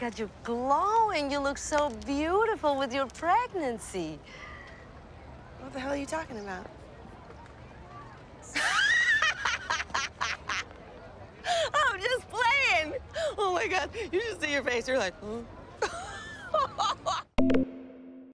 God, you're glowing. You look so beautiful with your pregnancy. What the hell are you talking about? I'm just playing. Oh my God, you should see your face. You're like, huh?